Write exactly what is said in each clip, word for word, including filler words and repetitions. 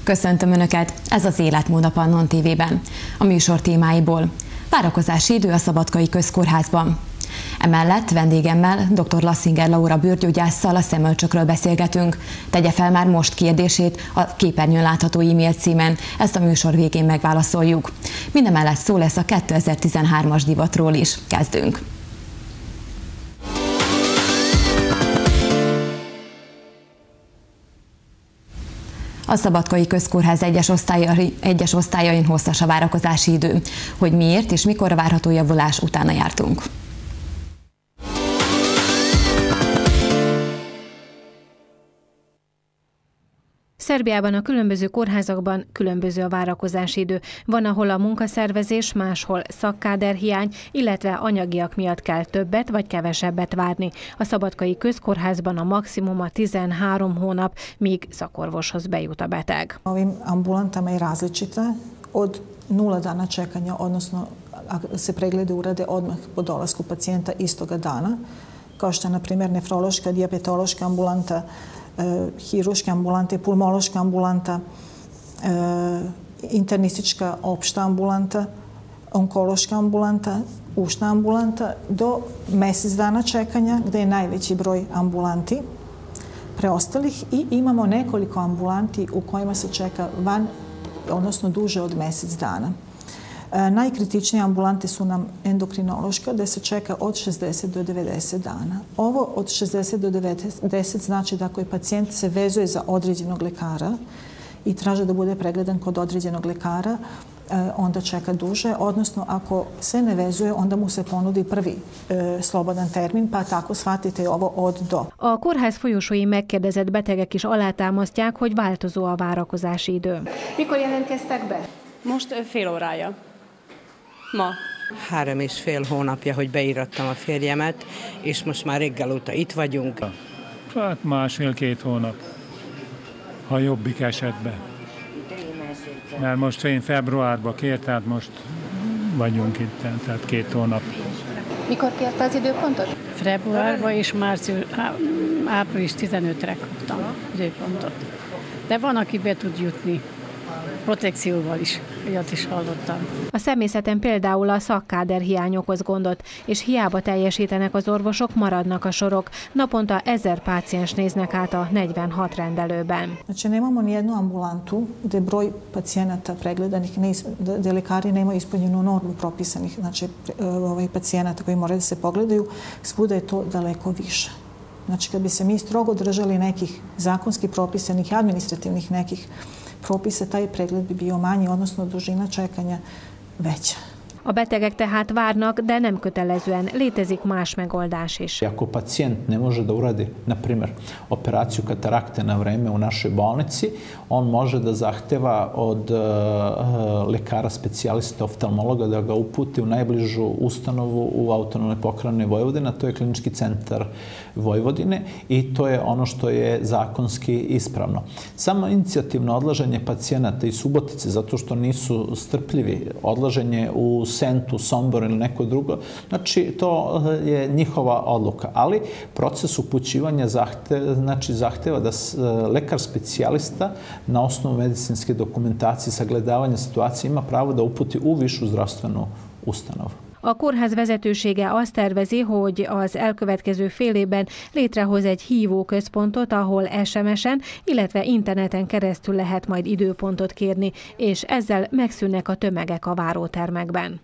Köszöntöm Önöket, ez az Életmód a Pannon té vében. A műsor témáiból: várakozási idő a Szabadkai Közkórházban. Emellett vendégemmel, dr. Lassinger Laura bőrgyógyásszal a szemölcsökről beszélgetünk. Tegye fel már most kérdését a képernyőn látható e-mail címen, ezt a műsor végén megválaszoljuk. Mindemellett szó lesz a kétezer-tizenhármas divatról is. Kezdünk! A Szabadkai Közkórház egyes, osztályai, egyes osztályain hosszas a várakozási idő. Hogy miért és mikor várható javulás, utána jártunk. Szerbiában a különböző kórházakban különböző a várakozási idő. Van, ahol a munkaszervezés, máshol szakkáderhiány, illetve anyagiak miatt kell többet vagy kevesebbet várni. A Szabadkai Közkórházban a maximum a tizenhárom hónap, míg szakorvoshoz bejut a beteg. Ovim ambulantama je različita od nula dana čekanja, odnosno se pregledi urade odmah po dolasku pacijenta istoga dana, kao što je na primjer nefrološka, dijabetološka ambulanta, hiruška ambulanta, pulmološka ambulanta, internistička opšta ambulanta, onkološka ambulanta, ušna ambulanta, do mjesec dana čekanja gdje je najveći broj ambulanti preostalih, i imamo nekoliko ambulanti u kojima se čeka van, odnosno duže od mjesec dana. Najkritičnije ambulante su nam endokrinološka, gdje se čeka od šezdeset do devedeset dana. Ovo od šezdeset do devedeset znači da ako je pacijent se vezuje za određenog lekara i traže da bude pregledan kod određenog lekara, onda čeka duže, odnosno ako se ne vezuje, onda mu se ponudi prvi e, slobodan termin, pa tako shvatite ovo od do. A kórház folyosói megkérdezett betegek is alátámasztják, hogy változó a várakozási idő. Mikor jelentkeztek be? Most fél órája. Ma. Három és fél hónapja, hogy beírattam a férjemet, és most már reggel óta itt vagyunk. Hát másfél-két hónap, ha jobbik esetben. Mert most én februárban kért, tehát most vagyunk itt, tehát két hónap. Mikor kérte az időpontot? Februárban és március, április tizenötödikére kaptam időpontot. De van, aki be tud jutni. Protekcióval is, ilyet is hallottam. A személyzeten például a szakkáderhiány okoz gondot, és hiába teljesítenek az orvosok, maradnak a sorok. Naponta ezer páciens néznek át a negyvenhat rendelőben. Znači, nemamo ni jednu ambulantu gdje broj pacijenata pregledanih, gdje lekari nemaju ispunjenu normu propisanih, znači ovaj, pacijenata koji moraju da se pogledaju, svuda je to daleko više. Znači, kad bi se mi strogo držali nekih zakonskih propisanih, administrativnih nekih propisa, taj pregled bi bio manji, odnosno dužina čekanja veća. A betegek tehát várnak, de nem kötelezően. Létezik más megoldás is. Ako pacijent ne može da uradi, na primjer, operaciju katarakte na vreme u našoj bolnici, on može da zahteva od uh, lekara specijalista oftalmologa da ga uputi u najbližu ustanovu u autonomnoj pokrajini Vojvodina, to je Klinički centar Vojvodine, i to je ono što je zakonski ispravno. Samo inicijativno odlaženje pacijenata iz Subotice, zato što nisu strpljivi, odlaženje u Sentu, Sombor ili neko drugo, znači to je njihova odluka. Ali proces upućivanja zahteva, znači zahteva da lekar specijalista na osnovu medicinske dokumentacije, sagledavanja situacije ima pravo da uputi u višu zdravstvenu ustanovu. A kórház vezetősége azt tervezi, hogy az elkövetkező fél évben létrehoz egy hívóközpontot, ahol es em es-en, illetve interneten keresztül lehet majd időpontot kérni, és ezzel megszűnnek a tömegek a várótermekben.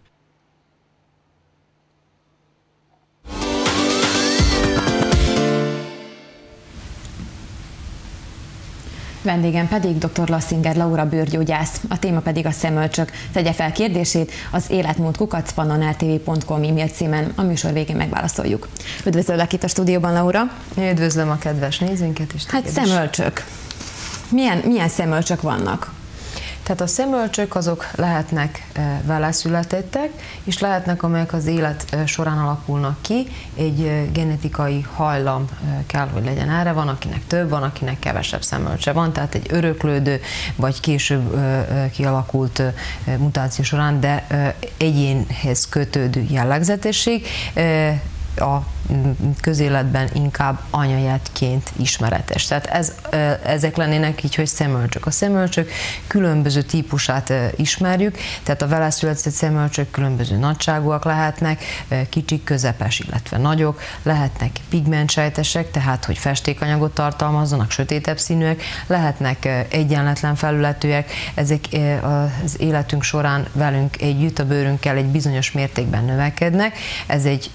Vendégem pedig dr. Lassinger Laura bőrgyógyász, a téma pedig a szemölcsök. Tegye fel kérdését az életmód kukac pannon r t v pont com e-mail címen, a műsor végén megválaszoljuk. Üdvözöllek itt a stúdióban, Laura. Üdvözlöm a kedves nézőinket is. Hát szemölcsök. Milyen, milyen szemölcsök vannak? Tehát a szemölcsök azok lehetnek vele születettek, és lehetnek, amelyek az élet során alakulnak ki. Egy genetikai hajlam kell, hogy legyen erre. Van, akinek több, van, akinek kevesebb szemölcse van, tehát egy öröklődő, vagy később kialakult mutáció során, de egyénhez kötődő jellegzetesség. a közéletben inkább anyajetként ismeretes. Tehát ez, ezek lennének így, hogy szemölcsök. A szemölcsök különböző típusát ismerjük, tehát a vele született szemölcsök különböző nagyságúak lehetnek, kicsik, közepes, illetve nagyok, lehetnek pigmentsejtesek, tehát hogy festékanyagot tartalmazzanak, sötétebb színűek, lehetnek egyenletlen felületűek, ezek az életünk során velünk együtt, a bőrünkkel egy bizonyos mértékben növekednek, ez egy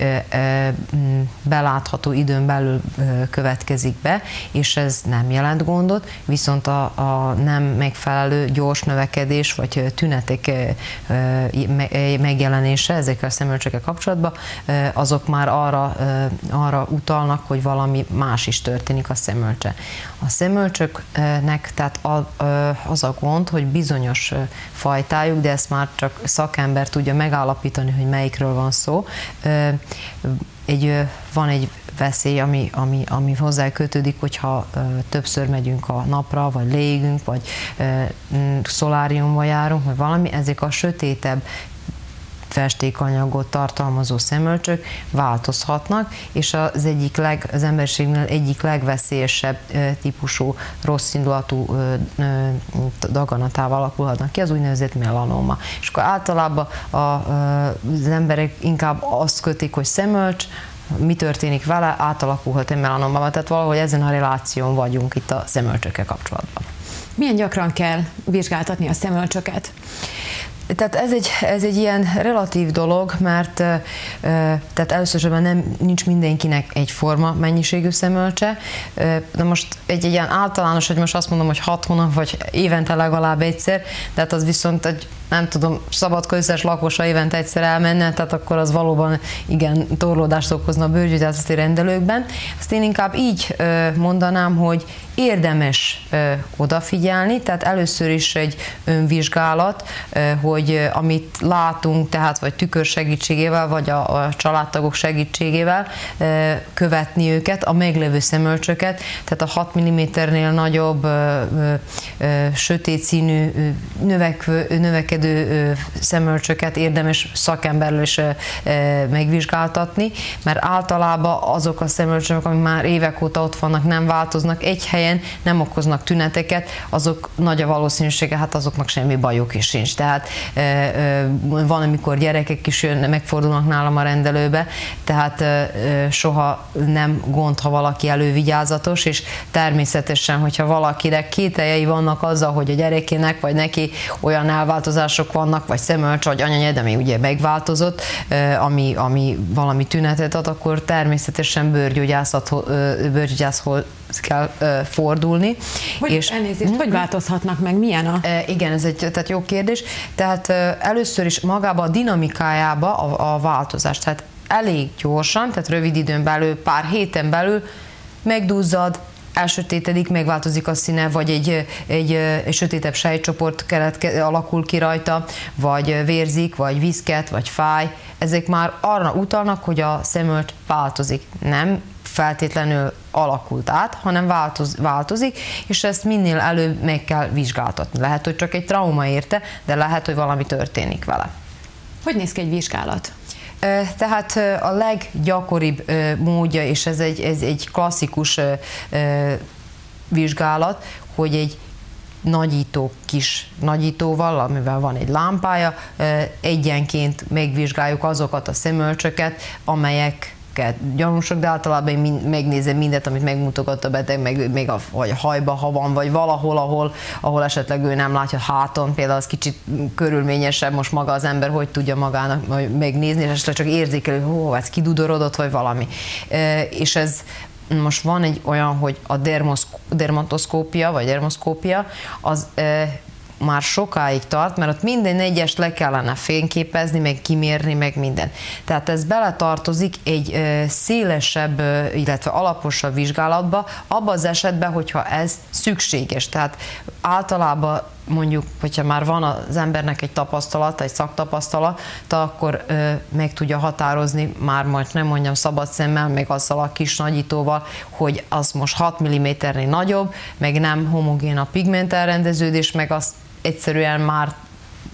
belátható időn belül következik be, és ez nem jelent gondot, viszont a, a nem megfelelő gyors növekedés vagy tünetek megjelenése ezekkel a szemölcsökkel kapcsolatban, azok már arra, arra utalnak, hogy valami más is történik a szemölcse. A szemölcsöknek tehát az a gond, hogy bizonyos fajtájuk, de ezt már csak szakember tudja megállapítani, hogy melyikről van szó. Egy, van egy veszély, ami, ami, ami hozzá kötődik, hogyha ö, többször megyünk a napra, vagy légünk, vagy ö, szoláriumba járunk, vagy valami, ezek a sötétebb festékanyagot tartalmazó szemölcsök változhatnak, és az egyik leg, az emberiségnél egyik legveszélyesebb ö, típusú rosszindulatú ö, ö, daganatával alakulhatnak ki, az úgynevezett melanoma. És akkor általában a, ö, az emberek inkább azt kötik, hogy szemölcs, mi történik vele, átalakulhat egy melanoma, tehát valahogy ezen a reláción vagyunk itt a szemölcsökkel kapcsolatban. Milyen gyakran kell vizsgáltatni a szemölcsöket? Tehát ez egy, ez egy ilyen relatív dolog, mert tehát először nem nincs mindenkinek egyforma mennyiségű szemölcse. De most egy, egy ilyen általános, hogy most azt mondom, hogy hat hónap, vagy évente legalább egyszer, tehát az viszont egy, nem tudom, Szabadka összes lakosa évente egyszer elmenne, tehát akkor az valóban igen torlódást okozna a bőrgyógyászati rendelőkben. Azt én inkább így mondanám, hogy érdemes ö, odafigyelni, tehát először is egy önvizsgálat, ö, hogy amit látunk, tehát vagy tükör segítségével, vagy a, a családtagok segítségével ö, követni őket, a meglévő szemölcsöket, tehát a hat milliméternél nagyobb, ö, ö, sötét színű, növekvő, növekedő ö, szemölcsöket érdemes szakemberrel is ö, ö, megvizsgáltatni, mert általában azok a szemölcsök, amik már évek óta ott vannak, nem változnak, egy helyen nem okoznak tüneteket, azok nagy a valószínűsége, hát azoknak semmi bajuk is sincs. Tehát e, e, van, amikor gyerekek is jön, megfordulnak nálam a rendelőbe, tehát e, soha nem gond, ha valaki elővigyázatos, és természetesen, hogyha valakinek kételjei vannak azzal, hogy a gyerekének vagy neki olyan elváltozások vannak, vagy szemölcs, vagy anyanyed, ami ugye megváltozott, e, ami, ami valami tünetet ad, akkor természetesen bőrgyógyászhoz kell uh, fordulni. Hogy, és elnézést, hogy változhatnak meg? Milyen a... Uh, igen, ez egy tehát jó kérdés. Tehát uh, először is magába a dinamikájába a, a változás. Tehát elég gyorsan, tehát rövid időn belül, pár héten belül megduzzad, elsötétedik, megváltozik a színe, vagy egy, egy, egy sötétebb sejtcsoport keletke, alakul ki rajta, vagy vérzik, vagy viszket, vagy fáj. Ezek már arra utalnak, hogy a szemölcs változik. Nem feltétlenül alakult át, hanem változ, változik, és ezt minél előbb meg kell vizsgáltatni. Lehet, hogy csak egy trauma érte, de lehet, hogy valami történik vele. Hogy néz ki egy vizsgálat? Tehát a leggyakoribb módja, és ez egy, ez egy klasszikus vizsgálat, hogy egy nagyító kis nagyítóval, amivel van egy lámpája, egyenként megvizsgáljuk azokat a szemölcsöket, amelyek gyanúsok, de általában én megnézem mindet, amit megmutogat a beteg, meg, még a, vagy a hajba, ha van, vagy valahol, ahol, ahol esetleg ő nem látja, háton, például az kicsit körülményesebb, most maga az ember hogy tudja magának megnézni, és esetleg csak érzékelő, hogy hó, ez kidudorodott, vagy valami. E, és ez most van egy olyan, hogy a dermatoszkópia, vagy dermoszkópia, az e, már sokáig tart, mert ott minden egyest le kellene fényképezni, meg kimérni, meg minden. Tehát ez beletartozik egy ö, szélesebb, ö, illetve alaposabb vizsgálatba, abban az esetben, hogyha ez szükséges. Tehát általában mondjuk, hogyha már van az embernek egy tapasztalata, egy szaktapasztalata, akkor ö, meg tudja határozni, már majd nem mondjam szabad szemmel, meg azzal a kis nagyítóval, hogy az most hat milliméternél nagyobb, meg nem homogén a pigment elrendeződés, meg az egyszerűen már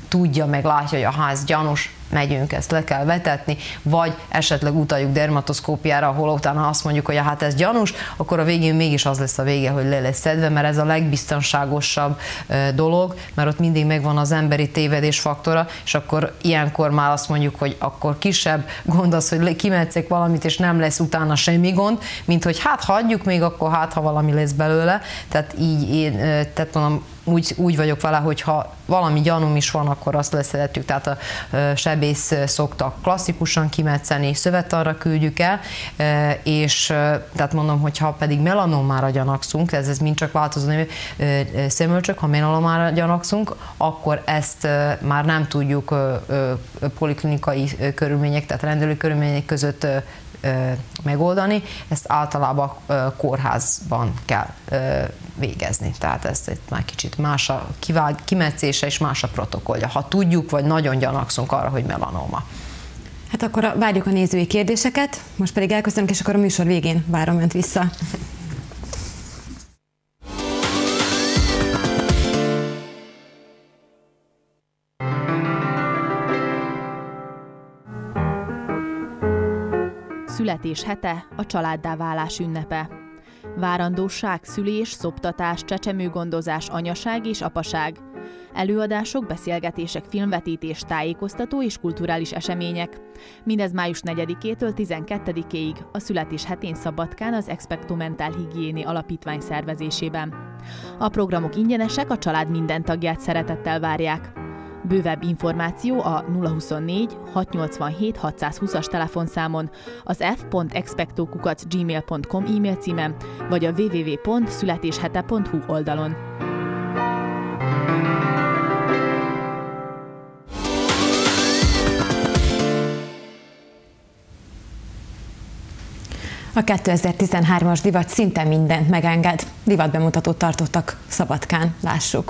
tudja, meg látja, hogy a ház gyanús, megyünk, ezt le kell vetetni, vagy esetleg utaljuk dermatoszkópiára, ahol utána azt mondjuk, hogy hát ez gyanús, akkor a végén mégis az lesz a vége, hogy le lesz szedve, mert ez a legbiztonságosabb dolog, mert ott mindig megvan az emberi tévedés faktora, és akkor ilyenkor már azt mondjuk, hogy akkor kisebb gond az, hogy kimetszek valamit, és nem lesz utána semmi gond, mint hogy hát hagyjuk még, akkor hát, ha valami lesz belőle. Tehát így én, tehát mondom, úgy, úgy vagyok vele, hogy ha valami gyanúm is van, akkor azt leszedetjük. Tehát a sebész szokta klasszikusan kimetszeni, szövetanra küldjük el, és tehát mondom, hogy ha pedig melanomára gyanakszunk, ez, ez mind csak változó nevű szemölcsök, ha melanomára gyanakszunk, akkor ezt már nem tudjuk poliklinikai körülmények, tehát rendelő körülmények között megoldani, ezt általában kórházban kell végezni. Tehát ezt itt már kicsit más a kimetszése és más a protokollja, ha tudjuk, vagy nagyon gyanakszunk arra, hogy melanóma. Hát akkor várjuk a nézői kérdéseket, most pedig elköszönünk, és akkor a műsor végén várom önt vissza. Születés hete, a családdá válás ünnepe. Várandóság, szülés, szoptatás, csecsemőgondozás, anyaság és apaság. Előadások, beszélgetések, filmvetítés, tájékoztató és kulturális események. Mindez május negyedikétől tizenkettedikéig a születés hetén Szabadkán az Expecto Mental Hygiene Alapítvány szervezésében. A programok ingyenesek, a család minden tagját szeretettel várják. Bővebb információ a nulla huszonnégy hatszáznyolcvanhét hatszázhúszas telefonszámon, az f pont expecto kukac gmail pont com e-mail címen, vagy a double-u double-u double-u pont születéshete pont hu oldalon. A kétezer-tizenhármas divat szinte mindent megenged. Divatbemutatót tartottak Szabadkán, lássuk.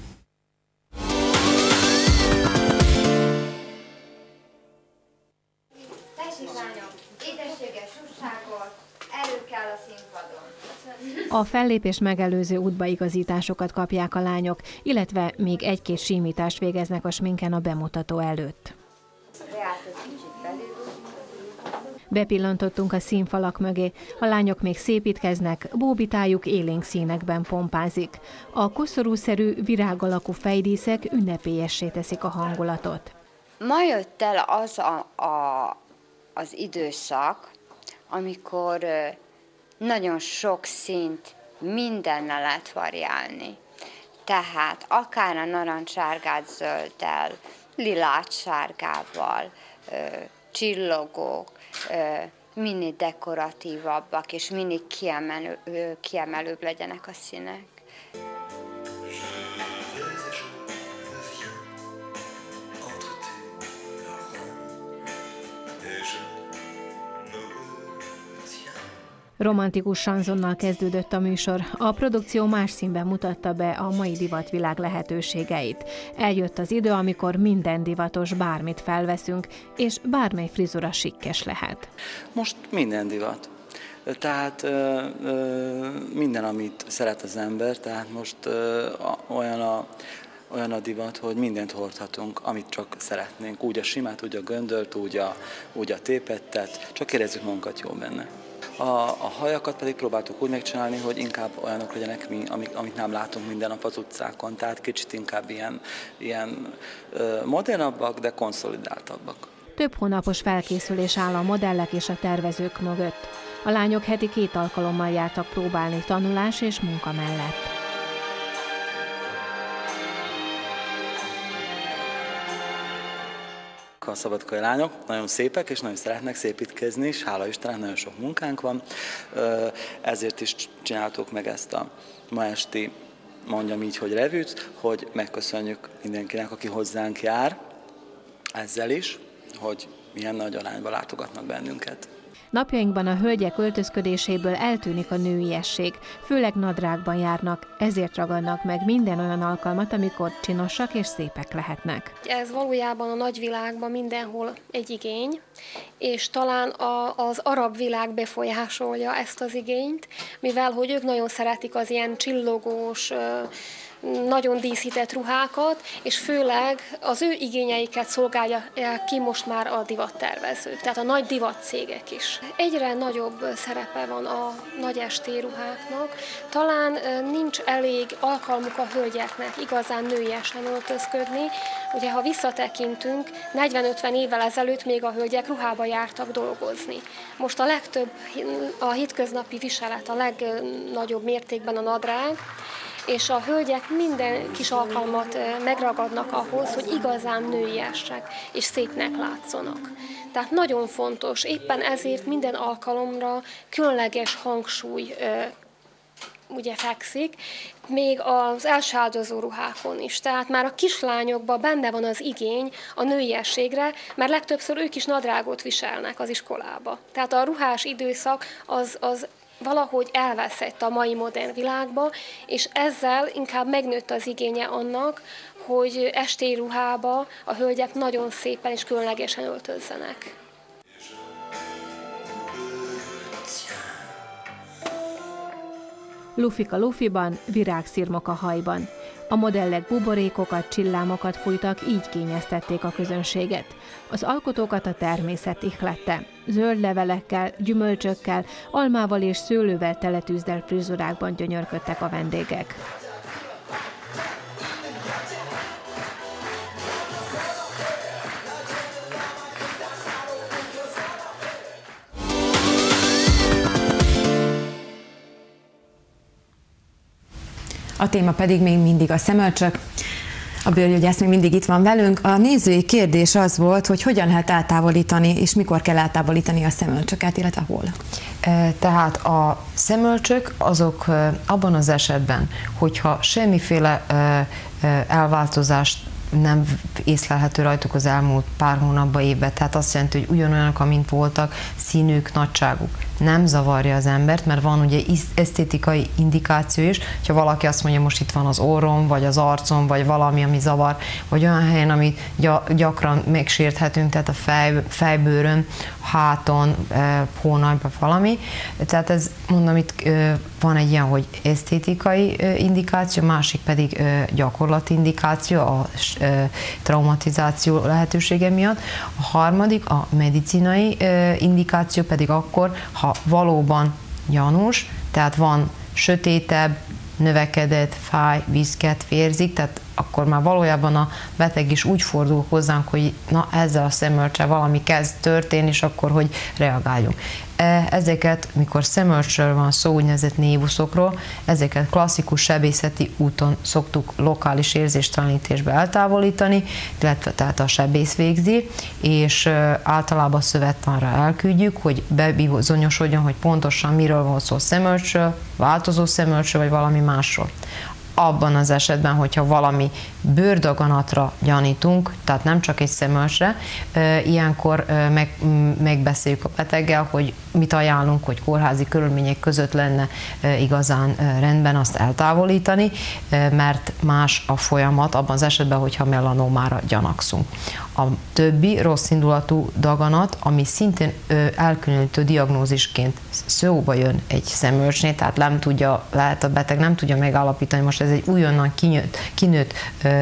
A fellépés megelőző útbaigazításokat kapják a lányok, illetve még egy-két simítást végeznek a sminken a bemutató előtt. Bepillantottunk a színfalak mögé, a lányok még szépítkeznek, bóbitájuk élénk színekben pompázik. A koszorúszerű, virágalakú fejdíszek ünnepélyessé teszik a hangulatot. Ma jött el az a, a, az időszak, amikor nagyon sok színt mindennel lehet variálni. Tehát akár a narancssárgát zölddel, lilát sárgával, csillogók, minél dekoratívabbak és minél kiemelő, kiemelőbb legyenek a színek. Romantikus sanzonnal kezdődött a műsor. A produkció más színben mutatta be a mai divatvilág lehetőségeit. Eljött az idő, amikor minden divatos, bármit felveszünk, és bármely frizura sikkes lehet. Most minden divat. Tehát ö, ö, minden, amit szeret az ember, tehát most ö, olyan a olyan a divat, hogy mindent hordhatunk, amit csak szeretnénk. Úgy a simát, úgy a göndört, úgy a, úgy a tépettet, csak érezzük magunkat jól benne. A, a hajakat pedig próbáltuk úgy megcsinálni, hogy inkább olyanok legyenek, mi, amik, amit nem látunk minden nap az utcákon, tehát kicsit inkább ilyen, ilyen ö, modernabbak, de konszolidáltabbak. Több hónapos felkészülés áll a modellek és a tervezők mögött. A lányok heti két alkalommal jártak próbálni tanulás és munka mellett. A szabadkai lányok nagyon szépek, és nagyon szeretnek szépítkezni, és hála Istennek nagyon sok munkánk van. Ezért is csináltuk meg ezt a ma esti, mondjam így, hogy revűt, hogy megköszönjük mindenkinek, aki hozzánk jár, ezzel is, hogy milyen nagy arányban látogatnak bennünket. Napjainkban a hölgyek öltözködéséből eltűnik a nőiesség, főleg nadrágban járnak, ezért ragadnak meg minden olyan alkalmat, amikor csinosak és szépek lehetnek. Ez valójában a nagyvilágban mindenhol egy igény, és talán a, az arab világ befolyásolja ezt az igényt, mivel hogy ők nagyon szeretik az ilyen csillogós, nagyon díszített ruhákat, és főleg az ő igényeiket szolgálják ki most már a divattervezők, tehát a nagy divatcégek is. Egyre nagyobb szerepe van a nagy estély ruháknak, talán nincs elég alkalmuk a hölgyeknek igazán nőiesen öltözködni. Ugye, ha visszatekintünk, negyven-ötven évvel ezelőtt még a hölgyek ruhába jártak dolgozni. Most a legtöbb, a hétköznapi viselet a legnagyobb mértékben a nadrág, és a hölgyek minden kis alkalmat megragadnak ahhoz, hogy igazán nőiesek és szépnek látszanak. Tehát nagyon fontos, éppen ezért minden alkalomra különleges hangsúly ugye fekszik, még az első áldozó ruhákon is. Tehát már a kislányokban benne van az igény a nőiességre, mert legtöbbször ők is nadrágot viselnek az iskolába. Tehát a ruhás időszak az, az valahogy elveszett a mai modern világba, és ezzel inkább megnőtt az igénye annak, hogy estély ruhába a hölgyek nagyon szépen és különlegesen öltözzenek. Lufik a lufiban, virágszirmok a hajban. A modellek buborékokat, csillámokat fújtak, így kényeztették a közönséget. Az alkotókat a természet ihlette. Zöld levelekkel, gyümölcsökkel, almával és szőlővel teletűzdelt frizurákban gyönyörködtek a vendégek. A téma pedig még mindig a szemölcsök. A bőrgyógyász még mindig itt van velünk. A nézői kérdés az volt, hogy hogyan lehet eltávolítani, és mikor kell eltávolítani a szemölcsöket, illetve hol. Tehát a szemölcsök azok abban az esetben, hogyha semmiféle elváltozást nem észlelhető rajtuk az elmúlt pár hónapban, évben, tehát azt jelenti, hogy ugyanolyanok, amint voltak, színük, nagyságuk. Nem zavarja az embert, mert van ugye esztétikai indikáció is, ha valaki azt mondja, most itt van az orrom, vagy az arcom, vagy valami, ami zavar, vagy olyan helyen, amit gyakran megsérthetünk, tehát a fej, fejbőrön, háton, hónalban valami. Tehát ez, mondom, itt van egy ilyen, hogy esztétikai indikáció, másik pedig gyakorlati indikáció a traumatizáció lehetősége miatt. A harmadik, a medicinai indikáció pedig akkor, ha valóban gyanús, tehát van sötétebb, növekedett, fáj, viszket, vérzik, tehát akkor már valójában a beteg is úgy fordul hozzánk, hogy na ezzel a szemölccsel valami kezd történni, és akkor hogy reagáljunk. Ezeket, mikor szemölcsről van szó, úgynevezett névuszokról, ezeket klasszikus sebészeti úton szoktuk lokális érzéstelenítésbe eltávolítani, illetve tehát a sebész végzi, és általában szövettanra elküldjük, hogy bebizonyosodjon, hogy pontosan miről van szó, szemölcsről, változó szemölcsről, vagy valami másról. Abban az esetben, hogyha valami bőrdaganatra gyanítunk, tehát nem csak egy szemölcsre, ilyenkor meg, megbeszéljük a beteggel, hogy mit ajánlunk, hogy kórházi körülmények között lenne igazán rendben azt eltávolítani, mert más a folyamat abban az esetben, hogyha melanómára gyanakszunk. A többi rosszindulatú daganat, ami szintén elkülönítő diagnózisként szóba jön egy szemölcsnél, tehát nem tudja, lehet a beteg nem tudja megállapítani, most ez egy újonnan kinőtt, kinőtt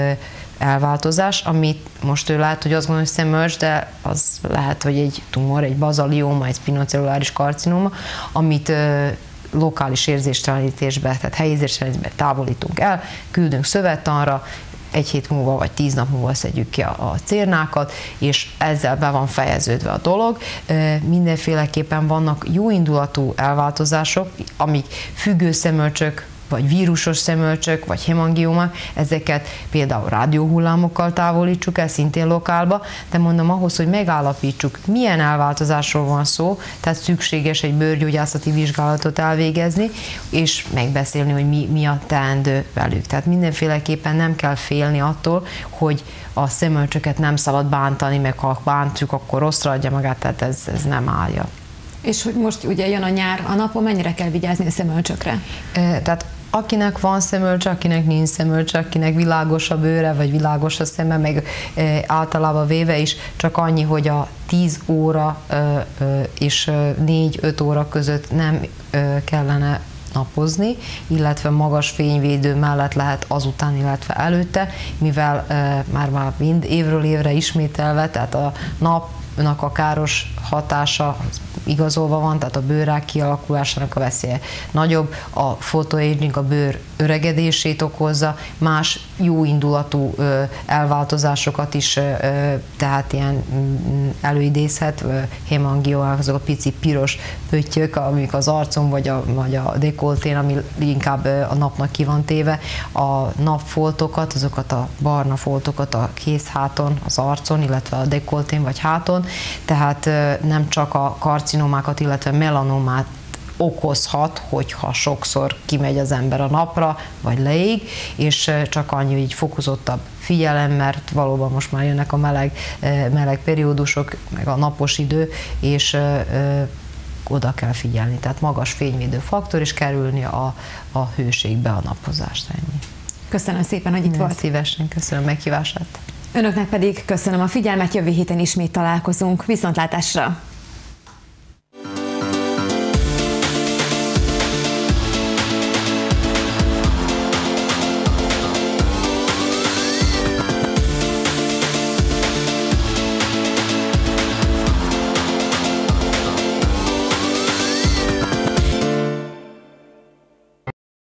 elváltozás, amit most ő lehet, hogy azt gondolja, hogy szemölcs, de az lehet, hogy egy tumor, egy bazalióma, egy spinocelluláris karcinóma, amit lokális érzéstelenítésbe, tehát helyi érzéstelenítésbe távolítunk el, küldünk szövettanra, egy hét múlva vagy tíz nap múlva szedjük ki a, a cérnákat, és ezzel be van fejeződve a dolog. Mindenféleképpen vannak jóindulatú elváltozások, amik függő szemölcsök, vagy vírusos szemölcsök, vagy hemangióma, ezeket például rádióhullámokkal távolítsuk el, szintén lokálba, de mondom, ahhoz, hogy megállapítsuk, milyen elváltozásról van szó, tehát szükséges egy bőrgyógyászati vizsgálatot elvégezni, és megbeszélni, hogy mi, mi a teendő velük. Tehát mindenféleképpen nem kell félni attól, hogy a szemölcsöket nem szabad bántani, meg ha bántjuk, akkor rosszra adja magát, tehát ez, ez nem állja. És hogy most ugye jön a nyár, a napon mennyire kell vigyázni a szemölcsökre? E, tehát akinek van szemölcse, akinek nincs szemölcse, akinek világos a bőre, vagy világos a szeme, meg e, általában véve is csak annyi, hogy a tíz óra e, e, és négy-öt óra között nem e, kellene napozni, illetve magas fényvédő mellett lehet azután, illetve előtte, mivel már már mind évről évre ismételve, tehát a napnak a káros hatása igazolva van, tehát a bőrrák kialakulásának a veszélye nagyobb, a photoaging a bőr öregedését okozza, más jó indulatú elváltozásokat is, tehát ilyen előidézhet, hémangiómák, azok a pici piros pöttyök, amik az arcon vagy a, vagy a dekoltén, ami inkább a napnak ki van téve, a napfoltokat, azokat a barna foltokat a kézháton, az arcon, illetve a dekoltén vagy háton, tehát nem csak a karcinomákat, illetve melanomát okozhat, hogyha sokszor kimegy az ember a napra, vagy leég, és csak annyi, hogy így fokozottabb figyelem, mert valóban most már jönnek a meleg, meleg periódusok, meg a napos idő, és oda kell figyelni. Tehát magas fényvédő faktor, és kerülni a, a hőségbe a napozást. Ennyi. Köszönöm szépen, hogy itt volt. Szívesen, köszönöm meghívását. Önöknek pedig köszönöm a figyelmet, jövő héten ismét találkozunk. Viszontlátásra!